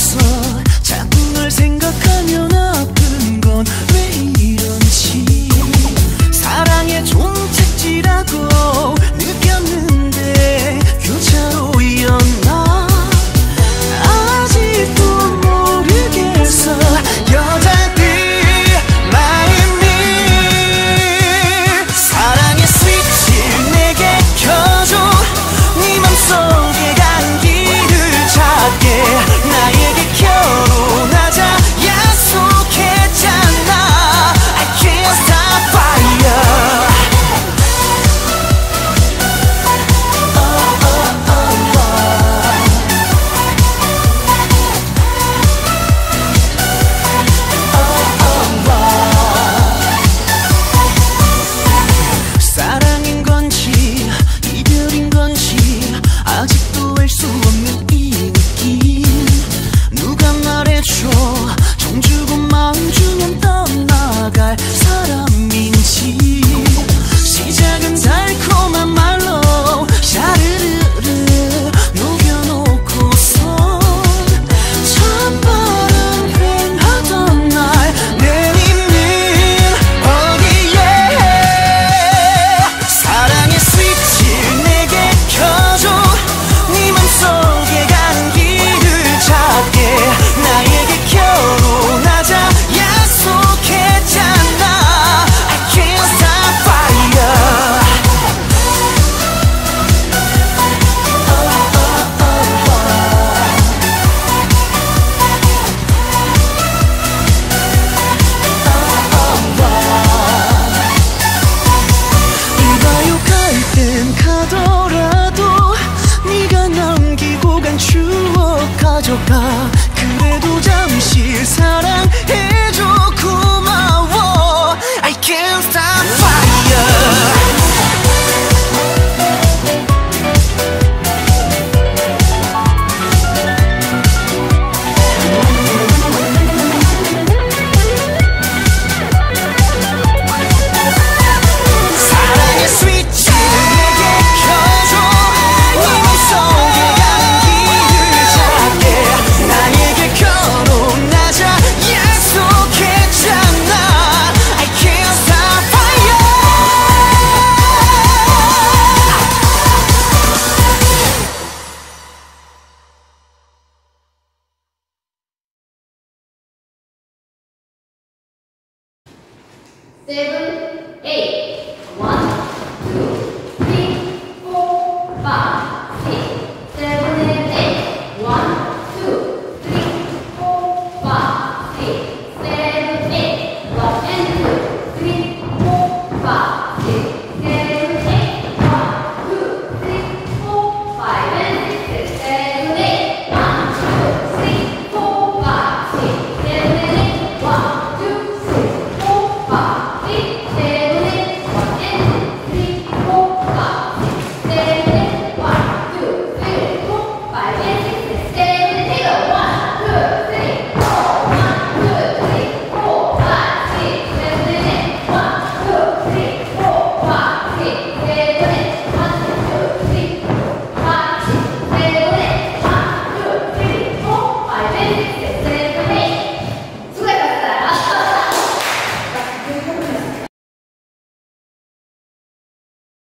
없어. 자꾸 널 생각하면 아픈 건 왜 이런지. 사랑의 종착지라고 느꼈는데 교차로였나. 아직도 모르겠어 여자들 마음이. 사랑의 스위치 내게 켜줘. 네 맘속에 감기를 찾게. 나에게 결혼하자 약속했잖아. I can't stop fire. 사랑인 건지 이별인 건지 아직도 알 수 없는 이 느낌. 누가 말해줘 정 주고 마음 주면 떠나갈 사람인지. 시작은 달콤한 말로 샤르르르 녹여놓고서 첫바람 횡하던 날 내리는 어디에. 사랑의 스위치 내게 켜줘. 네 맘속에 감기를 찾게. 나에게 결혼하자 약속했잖아. I can't stop fire. 이봐요 갈 땐 가더라도 네가 남기고 간 추억 가져가. 그래도 잠시 사랑해줘 고마워. I can't stop fire. 사랑의 스위치 내게 켜줘. 네 맘속에 감기를 찾게. 나에게 결혼하자 약속했잖아. I can't stop fire. Seven, eight.